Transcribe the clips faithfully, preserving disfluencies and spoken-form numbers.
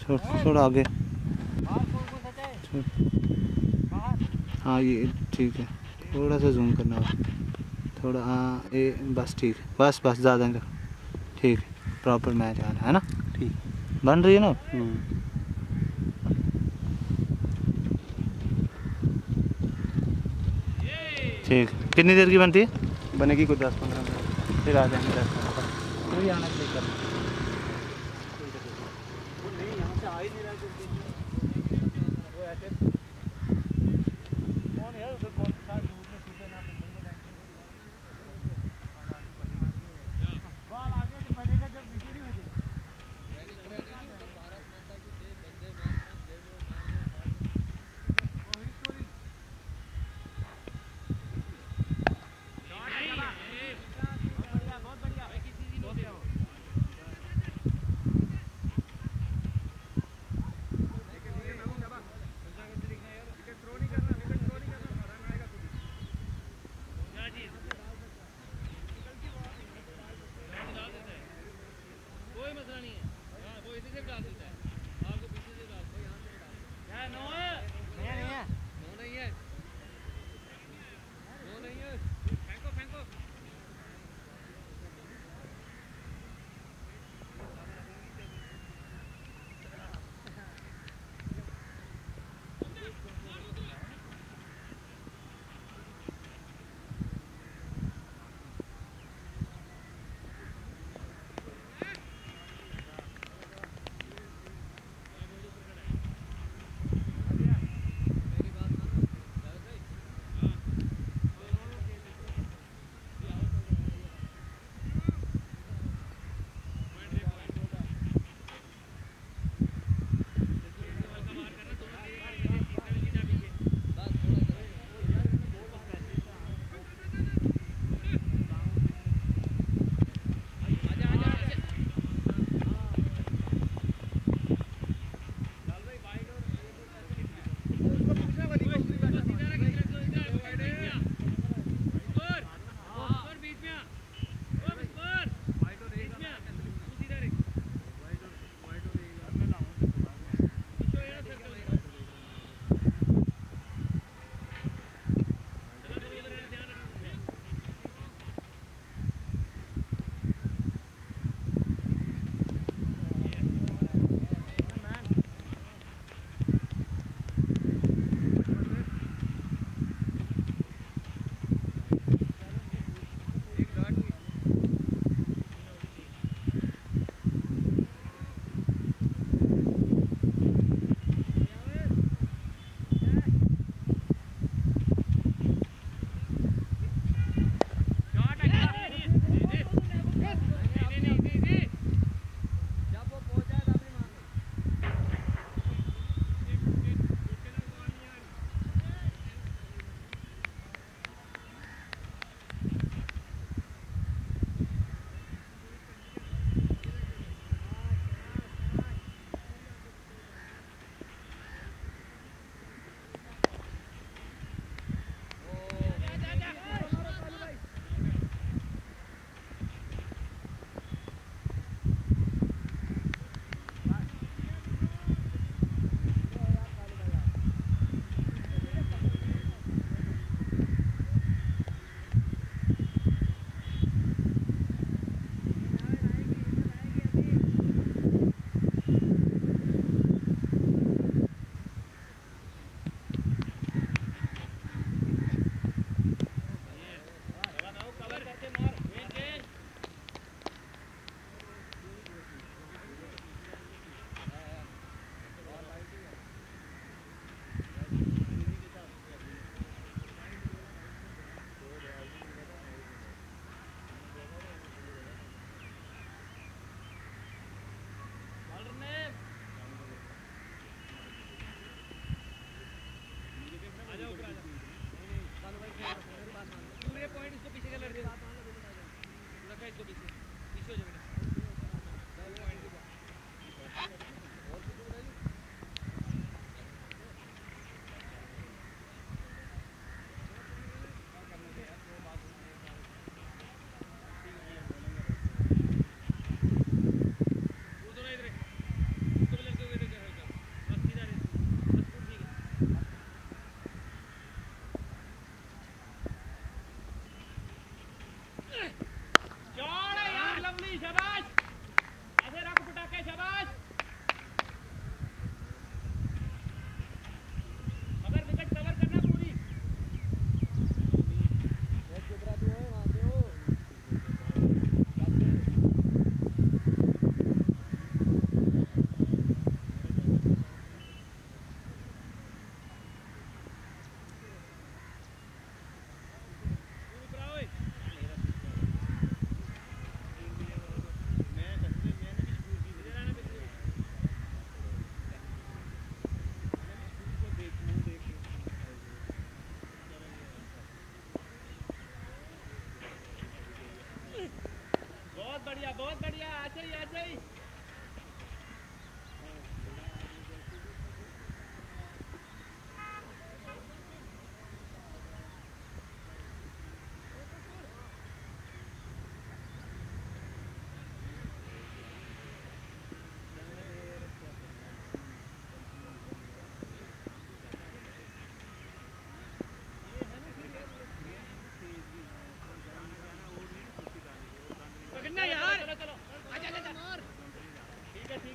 थोड़ा थोड़ा आगे। हाँ ये ठीक है, थोड़ा सा जूम करना होगा थोड़ा। हाँ ये बस ठीक है, बस बस ज़्यादा नहीं रखो। ठीक है, प्रॉपर मैच आ रहा है ना? ठीक बन रही है ना? ठीक, कितनी देर की बनती है? बनेगी कुछ दस पंद्रह मिनट, फिर आ जाएंगे दस पंद्रह मिनट। आना चाहिए करना।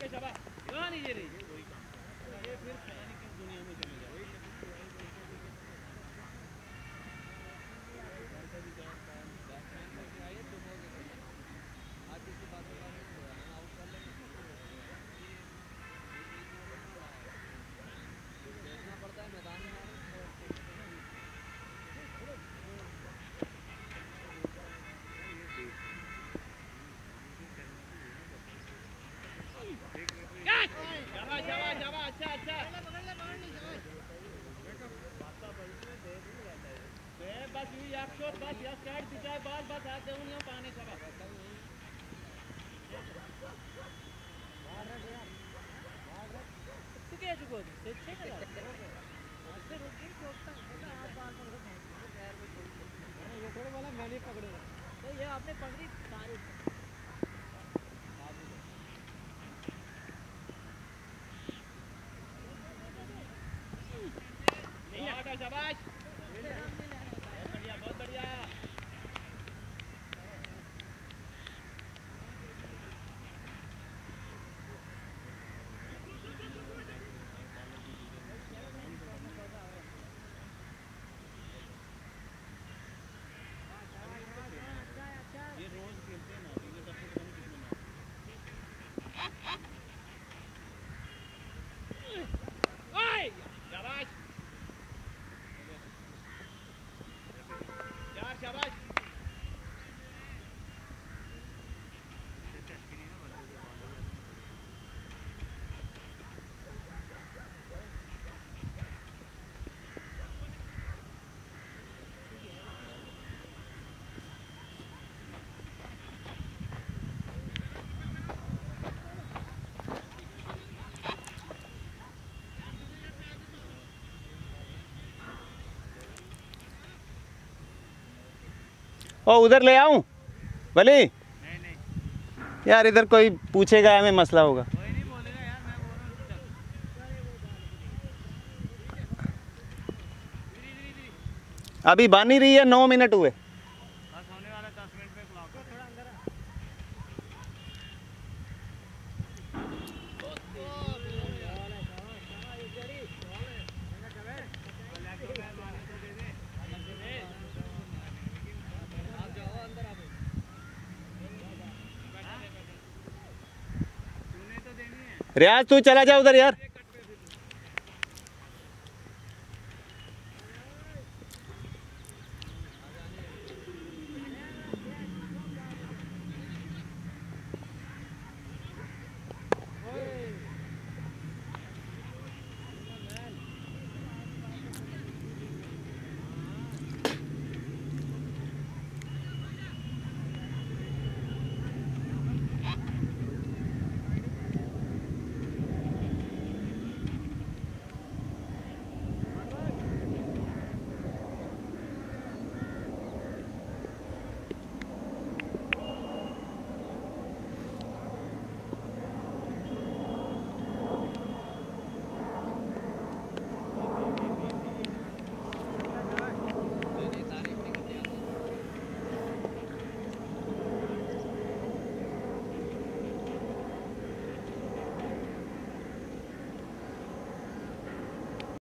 आपने पकड़ी सारी शाबाश बहुत बढ़िया बहुत बढ़िया ये रोज खेलते हैं ना ये सबसे कम कितने ओए शाबाश यार शाबाश ओ उधर ले आऊं भले? नहीं नहीं यार, इधर कोई पूछेगा हमें, मसला होगा। कोई नहीं बोलेगा यार, मैं बोल रहा हूं। अभी बानी रही है, नौ मिनट हुए। बस होने वाला दस मिनट में क्लॉक थोड़ा अंदर रियाज तू चला जा उधर यार।